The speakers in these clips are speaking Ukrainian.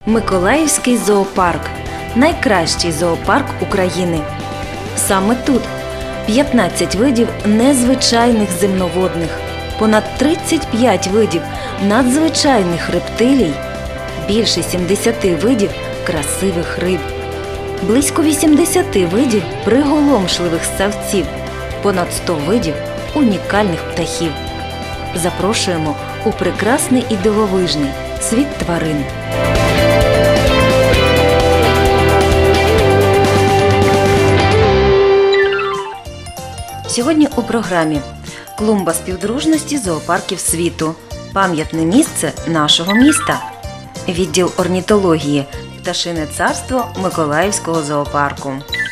Миколаївський зоопарк – найкращий зоопарк України. Саме тут 15 видів незвичайних земноводних, понад 35 видів надзвичайних рептилій, більше 70 видів красивих риб, близько 80 видів приголомшливих ссавців, понад 100 видів унікальних птахів. Запрошуємо у прекрасний і дивовижний світ тварин. Сьогодні у програмі «Клумба співдружності зоопарків світу. Пам'ятне місце нашого міста». Відділ орнітології «Пташине царство» Миколаївського зоопарку.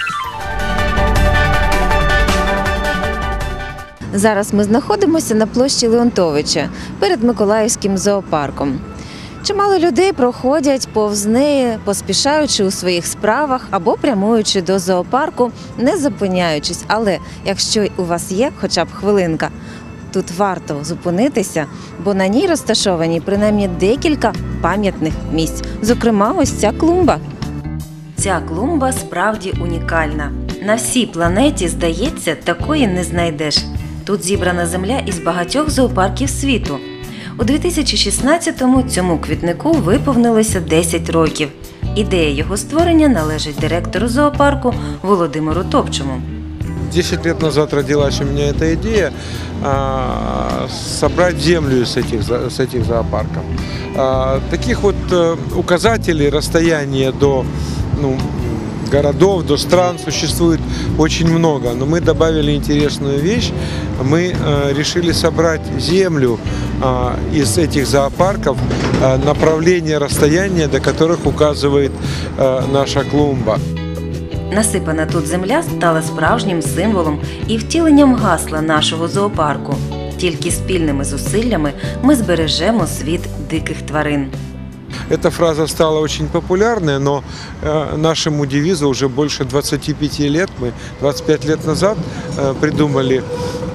Зараз ми знаходимося на площі Леонтовича перед Миколаївським зоопарком. Чимало людей проходять повз неї, поспішаючи у своїх справах або прямуючи до зоопарку, не зупиняючись. Але якщо у вас є хоча б хвилинка, тут варто зупинитися, бо на ній розташовані принаймні декілька пам'ятних місць. Зокрема, ось ця клумба. Ця клумба справді унікальна. На всій планеті, здається, такої не знайдеш. Тут зібрана земля із багатьох зоопарків світу. У 2016-му цьому квітнику виповнилося 10 років. Ідея його створення належить директору зоопарку Володимиру Топчому. 10 лет назад родилась у меня эта идея собрать землю с этих зоопарков. Таких вот указателей расстояния до городов, до стран существует очень много, но мы добавили интересную вещь. Мы решили собрать землю из этих зоопарков, направление расстояния, до которых указывает наша клумба. Насипана тут земля стала справжнім символом і втіленням гасла нашого зоопарку. Тільки спільними зусиллями ми збережемо світ диких тварин. Эта фраза стала очень популярной, но нашему девизу уже больше 25 лет. Мы 25 лет назад придумали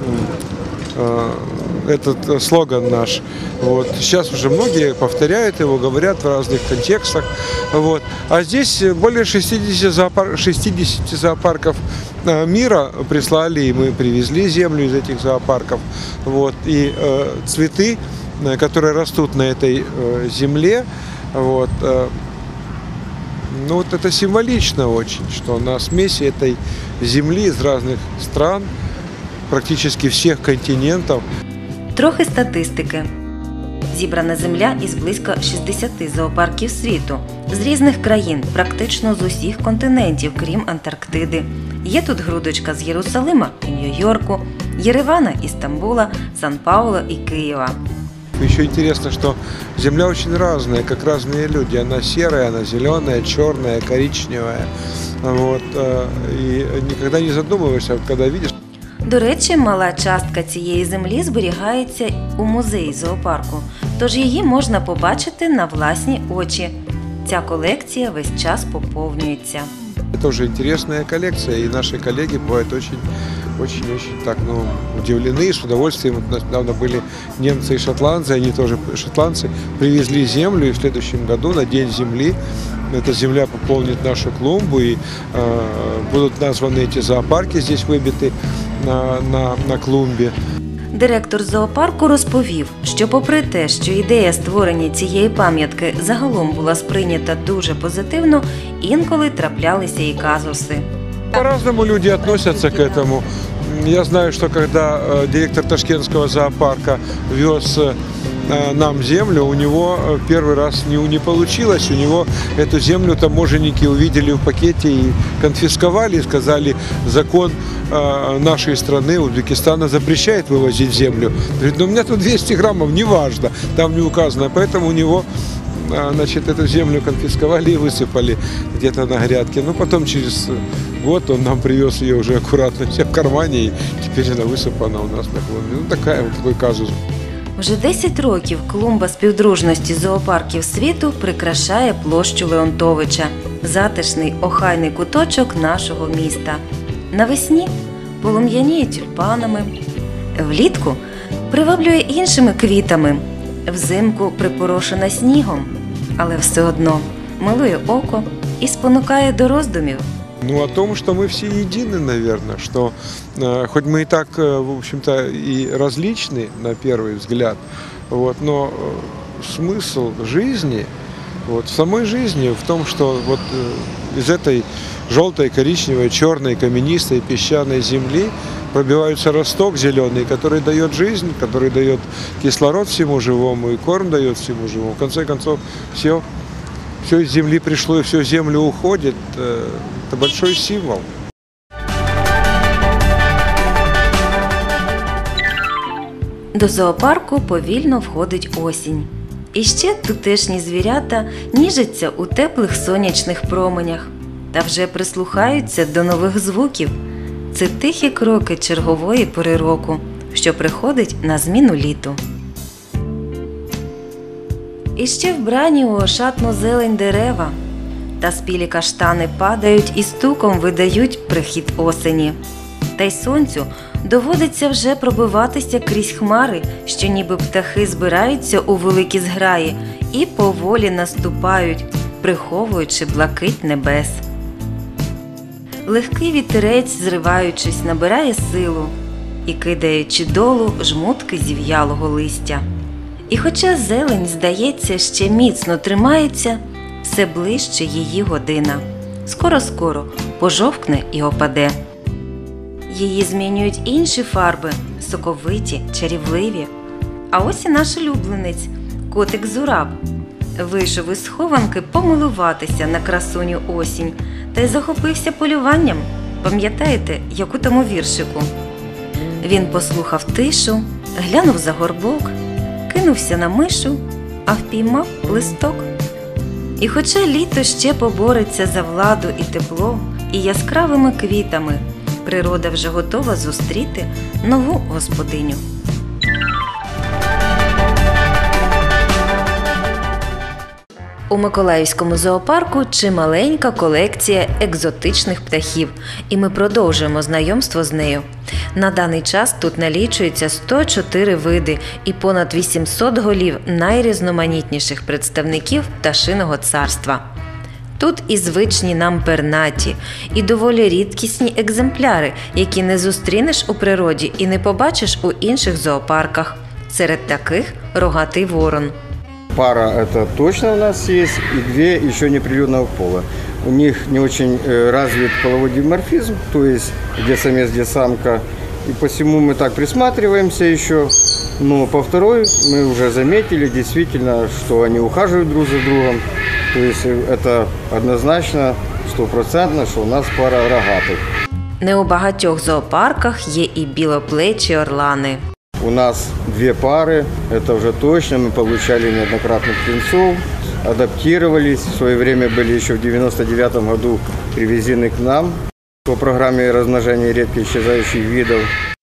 этот слоган наш. Вот. Сейчас уже многие повторяют его, говорят в разных контекстах. Вот. А здесь более 60 зоопарков мира прислали, и мы привезли землю из этих зоопарков. Вот. И цветы, которые растут на этой земле, вот, вот это символично очень, что на смеси этой земли из разных стран, практически всех континентов. Трохи статистики. Зібрана земля із близько 60 зоопарків світу. З різних країн, практично з усіх континентів, крім Антарктиди. Є тут грудочка з Єрусалима і Нью-Йорку, Єревана і Стамбула, Сан-Пауло і Києва. Еще интересно, что земля очень разная, как разные люди. Она серая, она зеленая, черная, коричневая. Вот. И никогда не задумываешься, когда видишь. До речі, мала частка цієї землі зберігається у музеї зоопарку, тож її можна побачити на власні очі. Ця колекція весь час поповнюється. Это уже интересная коллекция, и наши коллеги бывают очень так, удивлены, с удовольствием. Вот недавно были немцы и шотландцы, они тоже шотландцы, привезли землю, и в следующем году на День земли эта земля пополнит нашу клумбу, и будут названы эти зоопарки здесь выбиты на клумбі. Директор зоопарку розповів, що попри те, що ідея створення цієї пам'ятки загалом була сприйнята дуже позитивно, інколи траплялися і казуси. По-разному люди относятся к этому. Я знаю, что когда директор Ташкентского зоопарка вез нам землю, у него первый раз не получилось, у него эту землю таможенники увидели в пакете и конфисковали, и сказали, закон нашей страны, Узбекистана, запрещает вывозить землю. Говорит, у меня тут 200 граммов, неважно, там не указано, поэтому у него эту землю конфисковали и высыпали где-то на грядке. Но потом через год он нам привез ее уже аккуратно все в кармане, и теперь она высыпана у нас на клумбе. Такой казус. Вже 10 років клумба співдружності зоопарків світу прикрашає площу Леонтовича – затишний, охайний куточок нашого міста. Навесні полум'яніє тюльпанами, влітку приваблює іншими квітами, взимку припорошена снігом. Але все одно милує око і спонукає до роздумів. Ну, о том, что мы все едины, наверное, что хоть мы и так, в общем-то, и различны на первый взгляд, вот, но смысл жизни, вот, в самой жизни в том, что вот из этой желтой, коричневой, черной, каменистой, песчаной земли пробивается росток зеленый, который дает жизнь, который дает кислород всему живому и корм дает всему живому. В конце концов, все из земли пришло и все в землю уходит. Это большой символ. До зоопарку повільно входить осінь. І ще тутешні звірята ніжаться у теплих сонячних променях та вже прислухаються до нових звуків. Це тихі кроки чергової пори року, що приходить на зміну літу. І ще вбрані у ошатну зелень дерева, та спілі каштани падають і стуком видають прихід осені. Та й сонцю доводиться вже пробиватися крізь хмари, що ніби птахи збираються у великі зграї і поволі наступають, приховуючи блакить небес. Легкий вітерець, зриваючись, набирає силу і кидаючи долу жмутки зів'ялого листя. І хоча зелень, здається, ще міцно тримається, все ближче її година. Скоро-скоро пожовкне і опаде. Її змінюють інші фарби – соковиті, чарівливі. А ось і наш улюбленець – котик Зураб. Вийшов із схованки помилуватися на красуню осінь та й захопився полюванням. Пам'ятаєте, як у тому віршику? Він послухав тишу, глянув за горбок, кинувся на мишу, а впіймав листок. І хоча літо ще побореться за владу і тепло, і яскравими квітами, природа вже готова зустріти нову господиню. У Миколаївському зоопарку чималенька колекція екзотичних птахів, і ми продовжуємо знайомство з нею. На даний час тут налічується 104 види і понад 800 голів найрізноманітніших представників пташиного царства. Тут і звичні нам пернаті, і доволі рідкісні екземпляри, які не зустрінеш у природі і не побачиш у інших зоопарках. Серед таких – рогатий ворон. Пара это точно у нас есть, и две еще неприлюдного пола. У них не очень развит половой диморфизм, то есть где самец, где самка. И посему мы так присматриваемся еще. Но по второй мы уже заметили действительно, что они ухаживают друг за другом. То есть это однозначно, 100%, что у нас пара рогатых. Не у багатьох зоопарках є і білоплечі орлани. У нас две пары, это уже точно, мы получали неоднократно птенцов, адаптировались, в свое время были еще в 99 году привезены к нам по программе размножения редко исчезающих видов.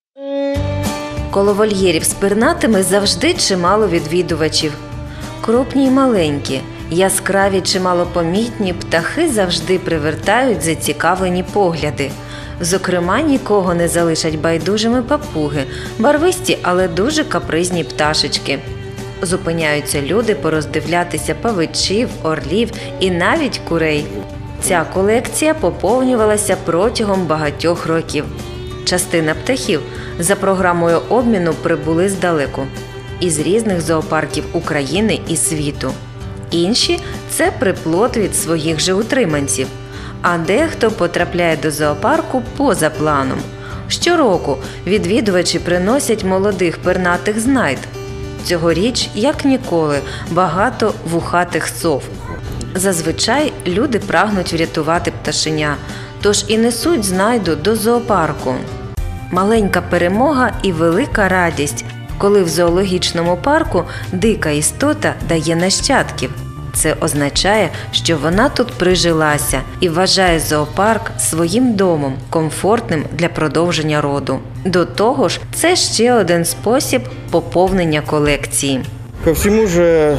Коло вольєрів з пернатими завжди чимало відвідувачів. Крупні й маленькі, яскраві чи малопомітні птахи завжди привертають зацікавлені погляди. Зокрема, нікого не залишать байдужими папуги, барвисті, але дуже капризні пташечки. Зупиняються люди пороздивлятися павичів, орлів і навіть курей. Ця колекція поповнювалася протягом багатьох років. Частина птахів за програмою обміну прибули здалеку – із різних зоопарків України і світу. Інші – це приплод від своїх же утриманців. А дехто потрапляє до зоопарку поза планом. Щороку відвідувачі приносять молодих пернатих знайд. Цьогоріч, як ніколи, багато вухатих сов. Зазвичай люди прагнуть врятувати пташеня, тож і несуть знайду до зоопарку. Маленька перемога і велика радість, коли в зоологічному парку дика істота дає нащадків. Це означає, що вона тут прижилася і вважає зоопарк своїм домом, комфортним для продовження роду. До того ж, це ще один спосіб поповнення колекції. Ко всему же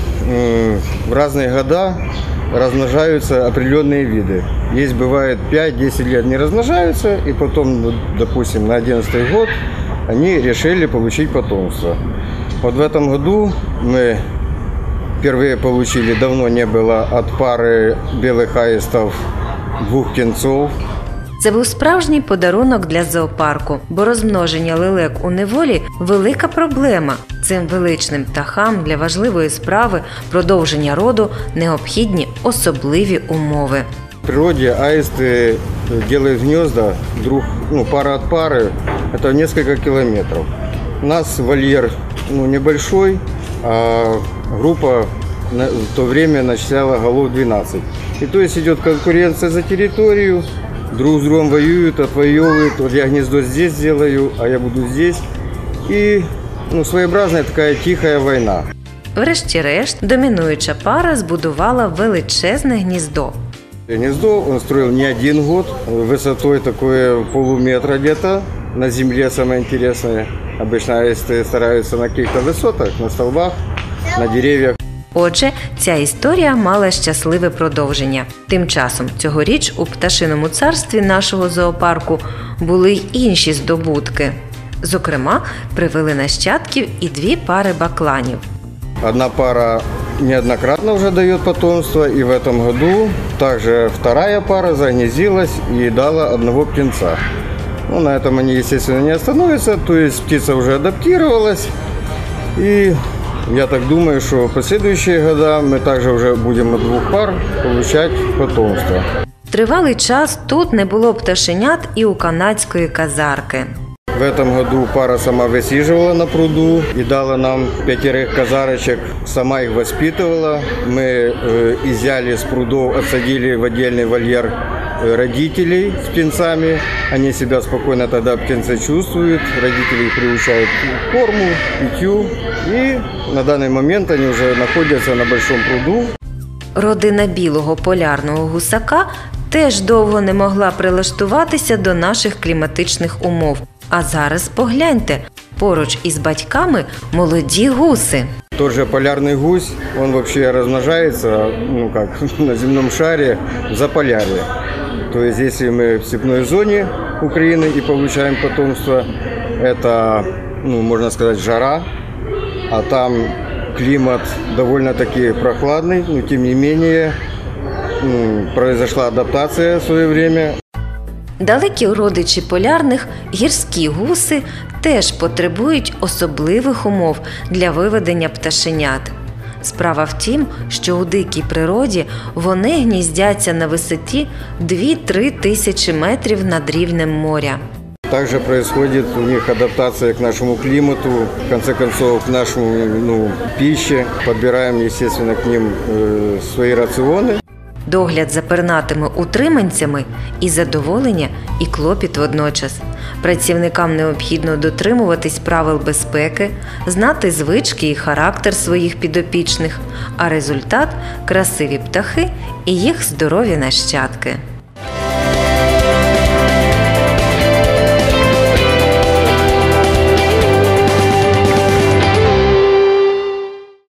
в разные года размножаются определенные виды. Есть бывает 5-10 лет не размножаются, и потом, допустим, на 11-й год они решили получить потомство. Вот в этом году мы впервые получили, давно не было, от пары белых аистов 2 птенцов. Це був справжній подарунок для зоопарку, бо розмноження лелек у неволі – велика проблема. Цим величним птахам для важливої справи продовження роду необхідні особливі умови. В природе аисты делают гнезда пара от пары, это несколько километров. У нас вольер небольшой, а группа в то время начисляла голов 12. И то есть идет конкуренция за территорию, друг с другом воюют, отвоевывают. Вот я гнездо здесь сделаю, а я буду здесь. И своеобразная такая тихая война. Врешті-решт, домінуюча пара збудувала величезне гніздо. Гнездо он строил не 1 год, высотой такое полуметра где-то. На земле самое интересное. Обычно аисты стараются на каких-то высотах, на столбах, на деревьях. Отже, ця історія мала щасливе продовження. Тим часом цьогоріч у пташиному царстві нашого зоопарку були й інші здобутки. Зокрема, привели нащадків і 2 пари бакланів. Одна пара неоднократно уже дает потомство, и в этом году также вторая пара загнездилась и дала 1 птенца. На этом они, естественно, не остановятся, то есть птица уже адаптировалась, и я так думаю, что в последующие года мы также уже будем от 2 пар получать потомство. Тривалий час тут не було пташенят і у канадської казарки. В этом году пара сама высиживала на пруду и дала нам 5 казарочек, сама их воспитывала. Мы изъяли с прудов, отсадили в отдельный вольер родителей с птенцами. Они себя спокойно тогда птенцы чувствуют, родители их приучают к корму, питью. И на данный момент они уже находятся на большом пруду. Родина білого полярного гусака теж довго не могла прилаштуватися до наших кліматичних умов. А зараз погляньте, поруч із батьками молоді гуси. Тот же полярный гусь, он вообще размножается, на земном шаре в Заполярье. То есть, если мы в степной зоне Украины и получаем потомство, это, можно сказать, жара, а там климат довольно-таки прохладный, но тем не менее произошла адаптация в свое время. Далекі родичі полярних, гірські гуси, теж потребують особливих умов для виведення пташенят. Справа в тім, що у дикій природі вони гніздяться на висоті 2-3 тисячі метрів над рівнем моря. Также происходит у них адаптация к нашему климату, в конце концов, к нашему пище. Подбираем, естественно, к ним свои рационы. Догляд за пернатими утриманцями і задоволення, і клопіт водночас. Працівникам необхідно дотримуватись правил безпеки, знати звички і характер своїх підопічних, а результат – красиві птахи і їх здорові нащадки.